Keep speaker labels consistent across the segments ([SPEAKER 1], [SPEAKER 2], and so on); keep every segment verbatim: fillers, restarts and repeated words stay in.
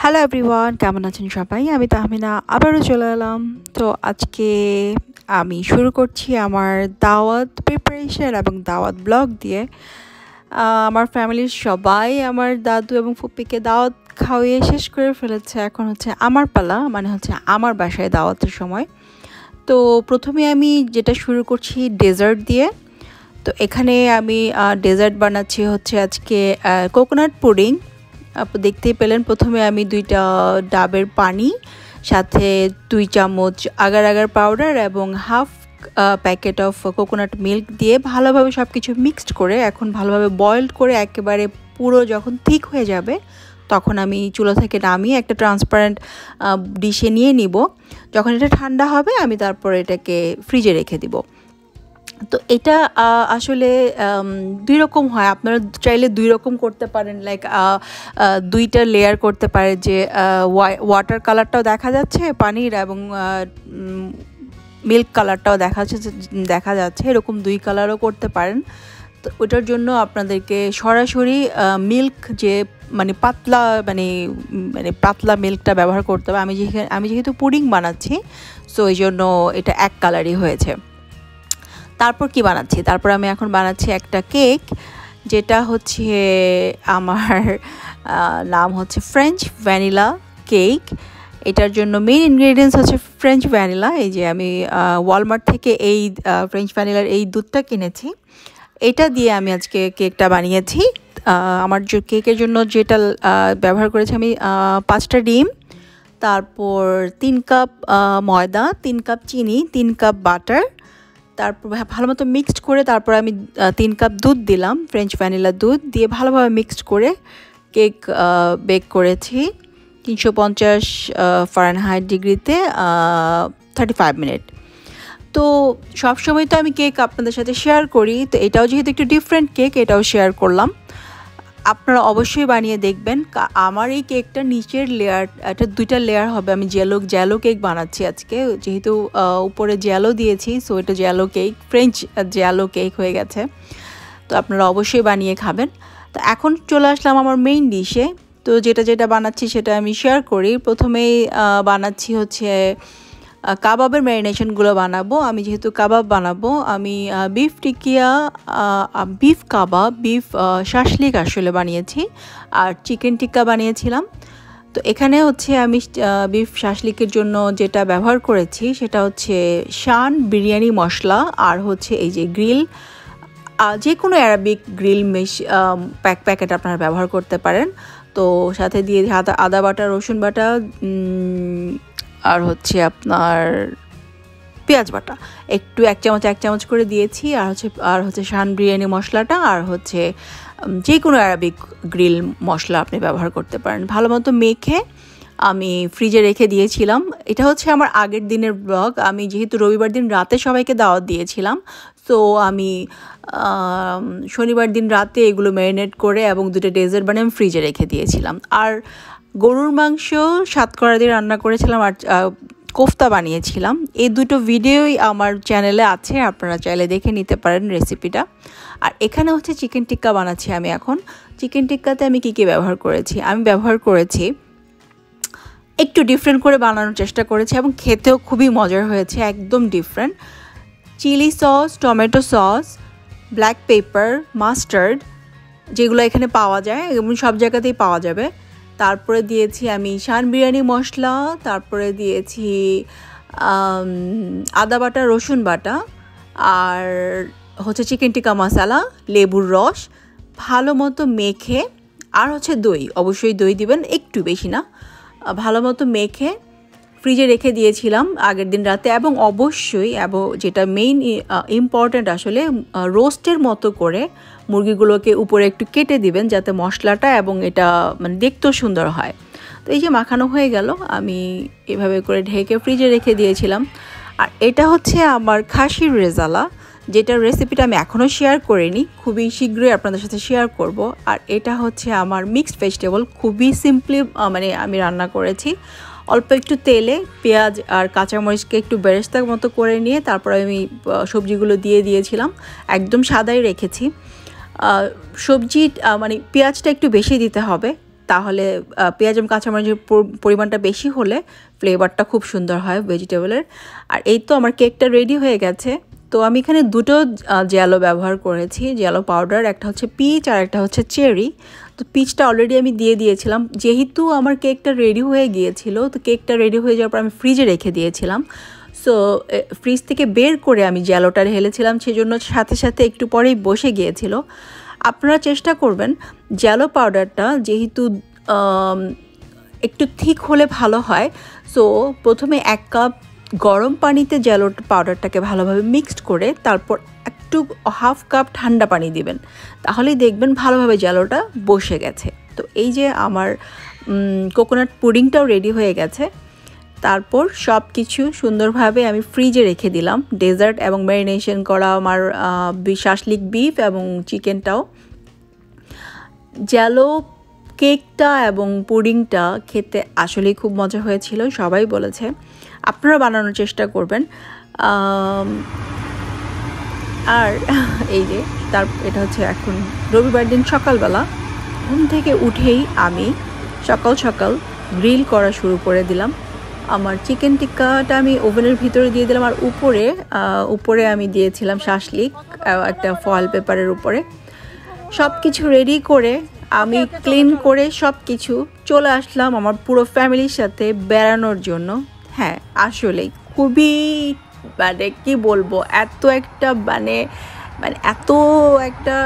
[SPEAKER 1] Hello everyone, কেমন আছেন সবাই? আমি তাহমিনা আবারও চলে এলাম। তো আজকে আমি শুরু করছি আমার দাওয়াত প্রিপারেশন এবং দাওয়াত ব্লগ দিয়ে। আহ, আমার ফ্যামিলির সবাই আমার দাদু এবং ফুপ্পিকে দাওয়াত খাওয়িয়ে শেষ করে ফেলেছে। এখন হচ্ছে আমার পালা, মানে হচ্ছে আমার বাসায় দাওয়াতের সময়। তো প্রথমে আমি যেটা শুরু করছি ডেজার্ট দিয়ে। তো এখানে আমি ডেজার্ট বানাচ্ছি হচ্ছে আজকে কোকোনাট পুডিং। আপনি দেখতেই পেলেন, প্রথমে আমি দুইটা ডাবের পানি, সাথে দুই চামচ আগার আগার পাউডার এবং half packet of coconut milk দিয়ে ভালোভাবে সব কিছু মিক্সড করে এখন ভালোভাবে বয়েলড করে একেবারে পুরো যখন থিক হয়ে যাবে তখন আমি চুলা থেকে নামিয়ে একটা ট্রান্সপারেন্ট ডিশে নিয়ে নিব। যখন এটা ঠান্ডা হবে আমি তারপর এটাকে ফ্রিজে রেখে দিব। তো এটা আসলে দুই রকম হয়, আপনারা চাইলে দুই রকম করতে পারেন। লাইক দুইটা লেয়ার করতে পারে, যে ওয়াটার কালারটাও দেখা যাচ্ছে পানির এবং মিল্ক কালারটাও দেখা যাচ্ছে দেখা যাচ্ছে এরকম দুই কালারও করতে পারেন। তো ওটার জন্য আপনাদেরকে সরাসরি মিল্ক যে মানে পাতলা মানে মানে পাতলা মিল্কটা ব্যবহার করতে হবে। আমি যেখানে আমি যেহেতু পুডিং বানাচ্ছি, সো এই জন্য এটা এক কালারই হয়েছে। তারপর কি বানাচ্ছি, তারপর আমি এখন বানাচ্ছি একটা কেক, যেটা হচ্ছে আমার নাম হচ্ছে ফ্রেঞ্চ ভ্যানিলা কেক। এটার জন্য মেইন ইনগ্রেডিয়েন্টস হচ্ছে ফ্রেঞ্চ ভ্যানিলা। এই যে আমি ওয়ালমার্ট থেকে এই ফ্রেঞ্চ ভ্যানিলার এই দুধটা কিনেছি, এটা দিয়ে আমি আজকে কেকটা বানিয়েছি। আমার যে কেকের জন্য যেটা ব্যবহার করেছি আমি পাঁচটা ডিম, তারপর তিন কাপ ময়দা, তিন কাপ চিনি, তিন কাপ বাটার, তারপর ভালো মতো মিক্সড করে তারপর আমি তিন কাপ দুধ দিলাম, ফ্রেঞ্চ ভ্যানিলা দুধ দিয়ে ভালোভাবে মিক্সড করে কেক বেক করেছি তিনশো পঞ্চাশ ফারেনহাইট ডিগ্রিতে থার্টি ফাইভ মিনিট। তো সবসময় তো আমি কেক আপনাদের সাথে শেয়ার করি, তো এটাও যেহেতু একটু ডিফারেন্ট কেক, এটাও শেয়ার করলাম। আপনারা অবশ্যই বানিয়ে দেখবেন। আমার এই কেকটা নিচের লেয়ার, এটা দুইটা লেয়ার হবে। আমি জেলো জেলো কেক বানাচ্ছি আজকে, যেহেতু উপরে জেলো দিয়েছি, সো এটা jello cake, French jello cake হয়ে গেছে। তো আপনারা অবশ্যই বানিয়ে খাবেন। তো এখন চলে আসলাম আমার মেইন ডিশে। তো যেটা যেটা বানাচ্ছি সেটা আমি শেয়ার করি। প্রথমেই বানাচ্ছি হচ্ছে কাবাবের ম্যারিনেশনগুলো বানাবো। আমি যেহেতু কাবাব বানাবো, আমি beef tikia, beef kebab, beef shashlik আসলে বানিয়েছি, আর চিকেন টিক্কা বানিয়েছিলাম। তো এখানে হচ্ছে আমি বিফ শাসলিকের জন্য যেটা ব্যবহার করেছি সেটা হচ্ছে শান বিরিয়ানি মশলা, আর হচ্ছে এই যে গ্রিল, যে কোনো Arabic grill mesh pack packet আপনারা ব্যবহার করতে পারেন। তো সাথে দিয়ে আদা আদা বাটা, রসুন বাটা, আর হচ্ছে আপনার পেঁয়াজ বাটা একটু এক চামচ এক চামচ করে দিয়েছি, আর হচ্ছে আর হচ্ছে শান বিরিয়ানি মশলাটা, আর হচ্ছে যে কোনো অ্যারাবিক গ্রিল মশলা আপনি ব্যবহার করতে পারেন। ভালো মতো মেখে আমি ফ্রিজে রেখে দিয়েছিলাম। এটা হচ্ছে আমার আগের দিনের ব্লগ। আমি যেহেতু রবিবার দিন রাতে সবাইকে দাওয়াত দিয়েছিলাম, তো আমি শনিবার দিন রাতে এগুলো ম্যারিনেট করে এবং দুটো ডেজার্ট বানিয়ে আমি ফ্রিজে রেখে দিয়েছিলাম। আর গরুর মাংস সাতকরা দিয়ে রান্না করেছিলাম, আর কোফতা বানিয়েছিলাম। এই দুটো ভিডিওই আমার চ্যানেলে আছে, আপনারা চাইলে দেখে নিতে পারেন রেসিপিটা। আর এখানে হচ্ছে চিকেন টিক্কা বানাচ্ছি আমি এখন। চিকেন টিক্কাতে আমি কী কী ব্যবহার করেছি, আমি ব্যবহার করেছি একটু ডিফারেন্ট করে বানানোর চেষ্টা করেছি এবং খেতেও খুবই মজার হয়েছে, একদম different. Chilli sauce, tomato sauce, black pepper, mustard, যেগুলো এখানে পাওয়া যায় এবং সব জায়গাতেই পাওয়া যাবে। তারপরে দিয়েছি আমি শান বিরিয়ানি মশলা, তারপরে দিয়েছি আদা বাটা, রসুন বাটা, আর হচ্ছে চিকেন টিক্কা মশলা, লেবুর রস, ভালো মতো মেখে, আর হচ্ছে দই, অবশ্যই দই দিবেন, একটু বেশি না। ভালো মতো মেখে ফ্রিজে রেখে দিয়েছিলাম আগের দিন রাতে। এবং অবশ্যই এবং যেটা মেইন ইম্পর্ট্যান্ট আসলে, রোস্টের মতো করে মুরগিগুলোকে উপরে একটু কেটে দিবেন যাতে মশলাটা এবং এটা মানে দেখতেও সুন্দর হয়। তো এই যে মাখানো হয়ে গেল, আমি এভাবে করে ঢেকে ফ্রিজে রেখে দিয়েছিলাম। আর এটা হচ্ছে আমার খাসির রেজালা, যেটার রেসিপিটা আমি এখনও শেয়ার করিনি, খুবই শীঘ্রই আপনাদের সাথে শেয়ার করব। আর এটা হচ্ছে আমার মিক্সড ভেজিটেবল, খুবই সিম্পলি মানে আমি রান্না করেছি। অল্প একটু তেলে পেঁয়াজ আর কাঁচামরিচকে একটু বেরেস্তার মতো করে নিয়ে তারপর আমি সবজিগুলো দিয়ে দিয়েছিলাম, একদম সাদাই রেখেছি। সবজি মানে পেঁয়াজটা একটু বেশি দিতে হবে, তাহলে পেঁয়াজ এবং কাঁচামরিচের পরিমাণটা বেশি হলে ফ্লেভারটা খুব সুন্দর হয় ভেজিটেবলের। আর এই তো আমার কেকটা রেডি হয়ে গেছে। তো আমি এখানে দুটো জেলো ব্যবহার করেছি, জেলো পাউডার, একটা হচ্ছে পিচ আর একটা হচ্ছে চেরি। তো পিচটা অলরেডি আমি দিয়ে দিয়েছিলাম, যেহেতু আমার কেকটা রেডি হয়ে গিয়েছিল। তো কেকটা রেডি হয়ে যাওয়ার পর আমি ফ্রিজে রেখে দিয়েছিলাম। সো ফ্রিজ থেকে বের করে আমি জেলোটা ঢেলেছিলাম, সেজন্য সাথে সাথে একটু পরেই বসে গিয়েছিল। আপনারা চেষ্টা করবেন জেলো পাউডারটা যেহেতু একটু থিক হলে ভালো হয়। সো প্রথমে এক কাপ গরম পানিতে জেলো পাউডারটাকে ভালোভাবে মিক্সড করে তারপর একটু হাফ কাপ ঠান্ডা পানি দিবেন, তাহলেই দেখবেন ভালোভাবে জেলোটা বসে গেছে। তো এই যে আমার কোকোনাট পুডিংটাও রেডি হয়ে গেছে। তারপর সব কিছু সুন্দরভাবে আমি ফ্রিজে রেখে দিলাম, ডেজার্ট এবং ম্যারিনেশন করা আমার শাসলিক বিফ এবং চিকেনটাও। জেলো কেকটা এবং পুডিংটা খেতে আসলেই খুব মজা হয়েছিল, সবাই বলেছে। আপনারা বানানোর চেষ্টা করবেন। আর এই যে তার এটা হচ্ছে এখন রবিবার দিন সকালবেলা ঘুম থেকে উঠেই আমি সকাল সকাল গ্রিল করা শুরু করে দিলাম। আমার চিকেন টিক্কাটা আমি ওভেনের ভিতরে দিয়ে দিলাম, আর উপরে উপরে আমি দিয়েছিলাম শাসলিক একটা ফয়েল পেপারের উপরে। সব কিছু রেডি করে আমি ক্লিন করে সব কিছু চলে আসলাম আমার পুরো ফ্যামিলির সাথে বেড়ানোর জন্য। হ্যাঁ, আসলেই খুবই মানে কি বলবো, এত একটা মানে মানে এত একটা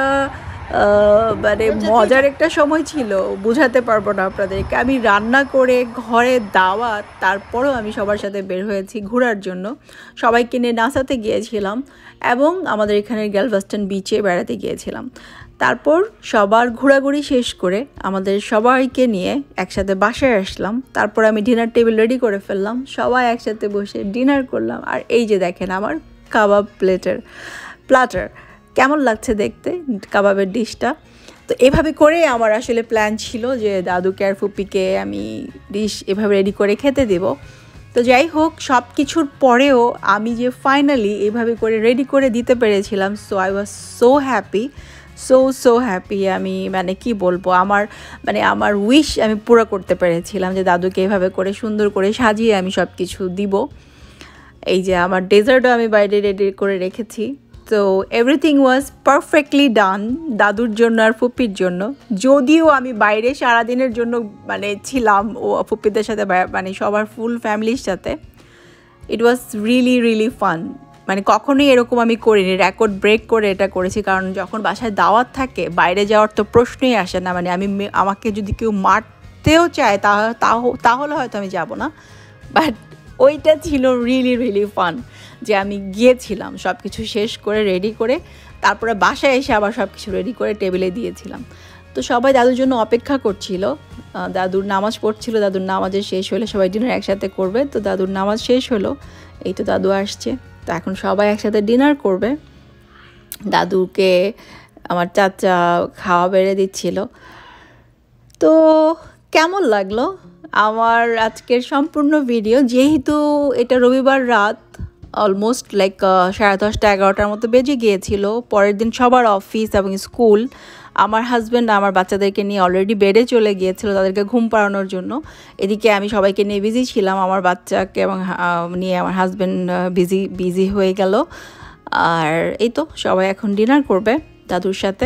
[SPEAKER 1] মানে মজার একটা সময় ছিল, বোঝাতে পারবো না আপনাদেরকে। আমি রান্না করে ঘরে দাওয়াত, তারপরেও আমি সবার সাথে বের হয়েছি ঘোরার জন্য। সবাইকে নিয়ে নাসাতে গিয়েছিলাম এবং আমাদের এখানের গ্যালভাস্টন বিচে বেড়াতে গিয়েছিলাম। তারপর সবার ঘোরাঘুরি শেষ করে আমাদের সবাইকে নিয়ে একসাথে বাসায় আসলাম। তারপর আমি ডিনার টেবিল রেডি করে ফেললাম, সবাই একসাথে বসে ডিনার করলাম। আর এই যে দেখেন আমার কাবাব প্লেটার প্লাটার কেমন লাগছে দেখতে কাবাবের ডিশটা। তো এভাবে করে আমার আসলে প্ল্যান ছিল যে দাদুকে আর ফুপিকে আমি ডিশ এভাবে রেডি করে খেতে দেব। তো যাই হোক, সব কিছুর পরেও আমি যে ফাইনালি এভাবে করে রেডি করে দিতে পেরেছিলাম, so I was so happy, so so happy. আমি মানে কি বলবো, আমার মানে আমার উইশ আমি পুরো করতে পেরেছিলাম যে দাদুকে এভাবে করে সুন্দর করে সাজিয়ে আমি সব কিছু দিব। এই যে আমার ডেজার্টও আমি বাইরে রেডি করে রেখেছি। তো এভরিথিং ওয়াজ পারফেক্টলি ডান দাদুর জন্য আর ফুপির জন্য। যদিও আমি বাইরে সারাদিনের জন্য মানে ছিলাম ও ফুপিদের সাথে, মানে সবার ফুল ফ্যামিলির সাথে। It was really really fun. মানে কখনোই এরকম আমি করিনি, রেকর্ড ব্রেক করে এটা করেছি। কারণ যখন বাসায় দাওয়াত থাকে বাইরে যাওয়ার তো প্রশ্নই আসে না। মানে আমি আমাকে যদি কেউ মারতেও চায় তা তাহলে হয়তো আমি যাব না, বাট ওইটা ছিল রিয়েলি রিয়েলি ফান যে আমি গিয়েছিলাম সব কিছু শেষ করে রেডি করে, তারপরে বাসায় এসে আবার সব কিছু রেডি করে টেবিলে দিয়েছিলাম। তো সবাই দাদুর জন্য অপেক্ষা করছিল, দাদুর নামাজ পড়ছিল। দাদুর নামাজের শেষ হলে সবাই ডিনার একসাথে করবে। তো দাদুর নামাজ শেষ হলো, এই তো দাদু আসছে। তো এখন সবাই একসাথে ডিনার করবে। দাদুকে আমার চাচা খাওয়া বেড়ে দিচ্ছিল। তো কেমন লাগলো আমার আজকের সম্পূর্ণ ভিডিও? যেহেতু এটা রবিবার রাত, অলমোস্ট লাইক সাড়ে দশটা এগারোটার মতো বেজে গিয়েছিল। পরের দিন সবার অফিস এবং স্কুল। আমার হাজব্যান্ড আমার বাচ্চাদেরকে নিয়ে অলরেডি বেডে চলে গিয়েছিল তাদেরকে ঘুম পাড়ানোর জন্য। এদিকে আমি সবাইকে নিয়ে বিজি ছিলাম, আমার বাচ্চাকে এবং নিয়ে আমার হাজব্যান্ড বিজি বিজি হয়ে গেল। আর এই তো সবাই এখন ডিনার করবে দাদুর সাথে।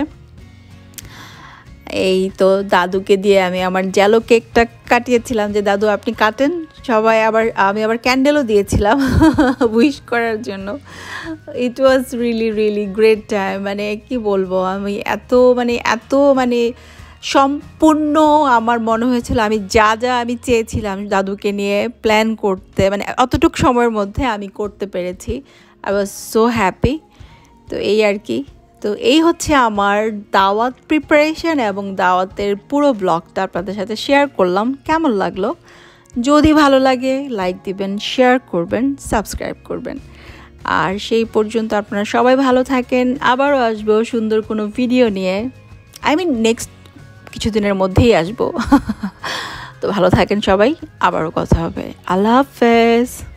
[SPEAKER 1] এই তো দাদুকে দিয়ে আমি আমার জেলো কেকটা কাটিয়েছিলাম যে দাদু আপনি কাটেন। সবাই আবার আমি আবার ক্যান্ডেলও দিয়েছিলাম উইশ করার জন্য। It was really really great time. মানে কি বলবো, আমি এত মানে এত মানে সম্পূর্ণ আমার মনে হয়েছিল আমি যা যা আমি চেয়েছিলাম দাদুকে নিয়ে প্ল্যান করতে, মানে অতটুকু সময়ের মধ্যে আমি করতে পেরেছি। I was so happy. তো এই আর কি। তো এই হচ্ছে আমার দাওয়াত প্রিপারেশন এবং দাওয়াতের পুরো ব্লগটা আপনাদের সাথে শেয়ার করলাম। কেমন লাগলো? যদি ভালো লাগে লাইক দিবেন, শেয়ার করবেন, সাবস্ক্রাইব করবেন। আর সেই পর্যন্ত আপনারা সবাই ভালো থাকেন। আবারও আসবো সুন্দর কোনো ভিডিও নিয়ে। আই মিন নেক্সট কিছুদিনের মধ্যেই আসবো। তো ভালো থাকেন সবাই, আবারও কথা হবে। আল্লাহ হাফেজ।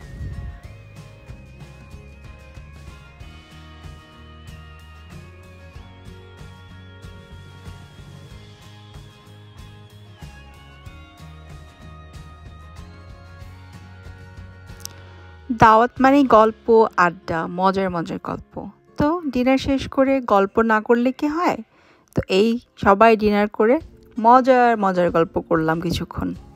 [SPEAKER 1] দাওয়াত মানেই গল্প, আড্ডা, মজার মজার গল্প। তো ডিনার শেষ করে গল্প না করলে কি হয়? তো এই সবাই ডিনার করে মজার মজার গল্প করলাম কিছুক্ষণ।